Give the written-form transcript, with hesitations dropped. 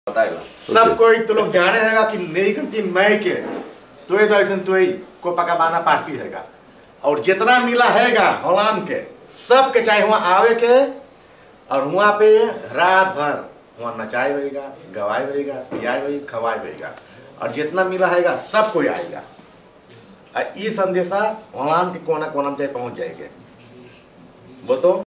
बताएगा सब कोई तो लोग जाने हैगा कि नहीं करती मैं के तो ऐसा तो को पका बाना पार्टी हैगा और जितना मिला हैगा हलाम के सब के चाहे वहाँ आवे के और वहाँ पे रात भर वहाँ नचाए होएगा, गवाए होएगा, पियाए होएगा, खवाए होएगा और जितना मिला हैगा सब कोई आएगा और ये संदेशा हलाम के कोना कोना में पहुँच जाएगा। वो तो